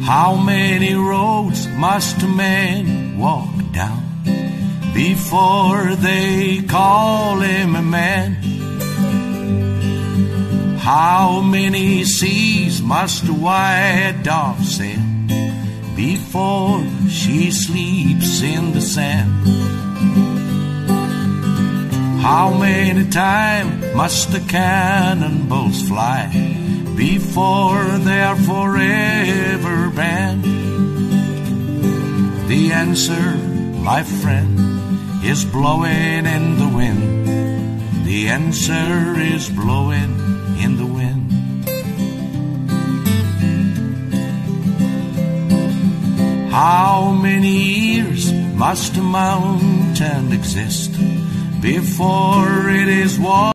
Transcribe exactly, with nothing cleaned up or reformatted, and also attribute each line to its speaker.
Speaker 1: How many roads must a man walk down before they call him a man? How many seas must a white dove sail before she sleeps in the sand? How many times must the cannonballs fly before they are forever banned? The answer, my friend, is blowing in the wind. The answer is blowing in the wind. How many years must a mountain exist before it is water?